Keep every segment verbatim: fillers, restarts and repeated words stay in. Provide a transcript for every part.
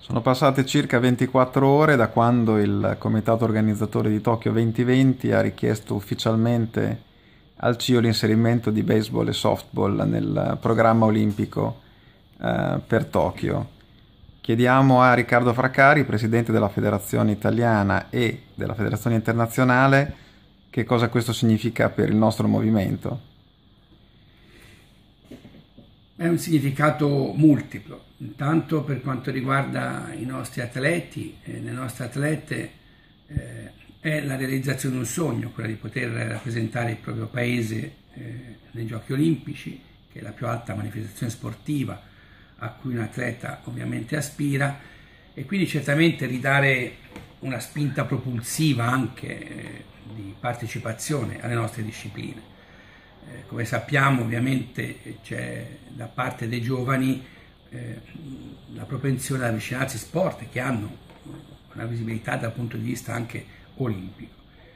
Sono passate circa ventiquattro ore da quando il comitato organizzatore di Tokyo duemilaventi ha richiesto ufficialmente al C I O l'inserimento di baseball e softball nel programma olimpico eh, per Tokyo. Chiediamo a Riccardo Fraccari, presidente della Federazione Italiana e della Federazione Internazionale, che cosa questo significa per il nostro movimento. È un significato multiplo, intanto per quanto riguarda i nostri atleti e le nostre atlete eh, è la realizzazione di un sogno, quella di poter rappresentare il proprio paese eh, nei Giochi Olimpici, che è la più alta manifestazione sportiva a cui un atleta ovviamente aspira, e quindi certamente ridare una spinta propulsiva anche eh, di partecipazione alle nostre discipline. Eh, come sappiamo ovviamente c'è da parte dei giovani eh, la propensione ad avvicinarsi a sport che hanno una visibilità dal punto di vista anche olimpico,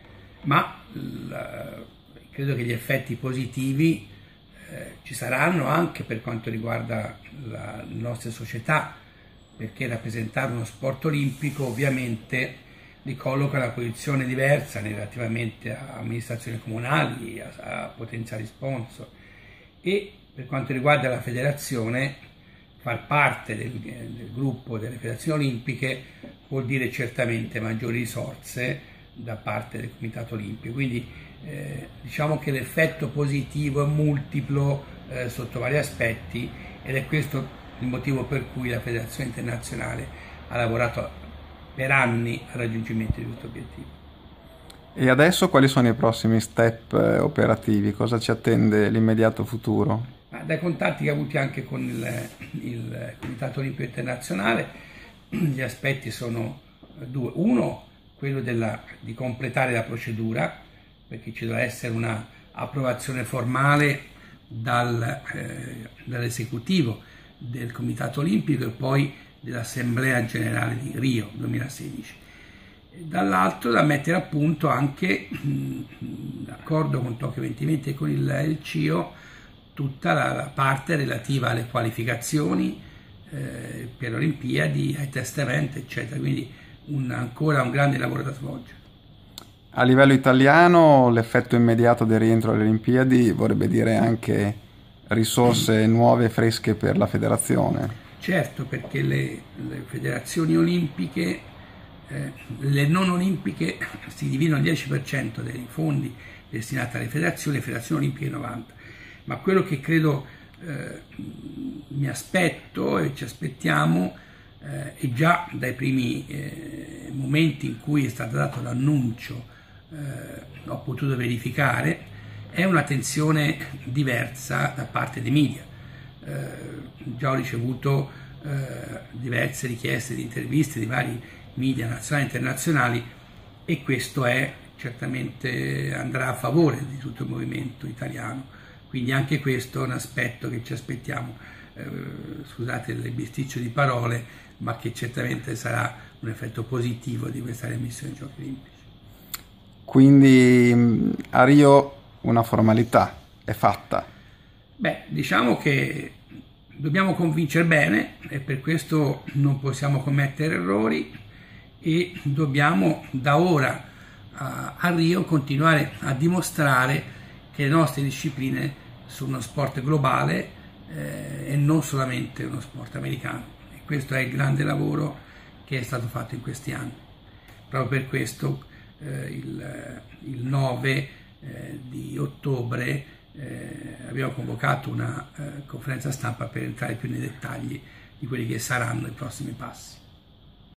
ma la, credo che gli effetti positivi eh, ci saranno anche per quanto riguarda la, le nostre società, perché rappresentare uno sport olimpico ovviamente li colloca in una posizione diversa relativamente a amministrazioni comunali, a, a potenziali sponsor, e per quanto riguarda la federazione, far parte del, del gruppo delle federazioni olimpiche vuol dire certamente maggiori risorse da parte del Comitato Olimpico, quindi eh, diciamo che l'effetto positivo è multiplo eh, sotto vari aspetti, ed è questo il motivo per cui la Federazione Internazionale ha lavorato per anni al raggiungimento di questo obiettivo. E adesso quali sono i prossimi step eh, operativi? Cosa ci attende l'immediato futuro? Ma dai contatti che ho avuti anche con il, il Comitato Olimpico Internazionale, gli aspetti sono due. Uno, quello della, di completare la procedura, perché ci deve essere una approvazione formale dal, eh, dall'esecutivo del Comitato Olimpico e poi dell'Assemblea Generale di Rio duemilasedici. Dall'altro da mettere a punto anche, d'accordo con Tokyo duemilaventi e con il, il C I O, tutta la, la parte relativa alle qualificazioni eh, per le Olimpiadi, ai test event, eccetera. Quindi un, ancora un grande lavoro da svolgere. A livello italiano l'effetto immediato del rientro alle Olimpiadi vorrebbe dire anche risorse nuove e fresche per la federazione. Certo, perché le, le federazioni olimpiche, eh, le non olimpiche si dividono il dieci per cento dei fondi destinati alle federazioni, le federazioni olimpiche il novanta per cento. Ma quello che credo eh, mi aspetto e ci aspettiamo, eh, e già dai primi eh, momenti in cui è stato dato l'annuncio eh, ho potuto verificare, è un'attenzione diversa da parte dei media. Eh, già ho ricevuto eh, diverse richieste di interviste di vari media nazionali e internazionali, e questo è certamente andrà a favore di tutto il movimento italiano, quindi anche questo è un aspetto che ci aspettiamo, eh, scusate il bisticcio di parole, ma che certamente sarà un effetto positivo di questa riammissione ai Giochi Olimpici. Quindi a Rio una formalità è fatta. Beh, diciamo che dobbiamo convincere bene e per questo non possiamo commettere errori, e dobbiamo da ora a, a Rio continuare a dimostrare che le nostre discipline sono uno sport globale eh, e non solamente uno sport americano, e questo è il grande lavoro che è stato fatto in questi anni. Proprio per questo eh, il, il nove eh, di ottobre Eh, abbiamo convocato una eh, conferenza stampa per entrare più nei dettagli di quelli che saranno i prossimi passi.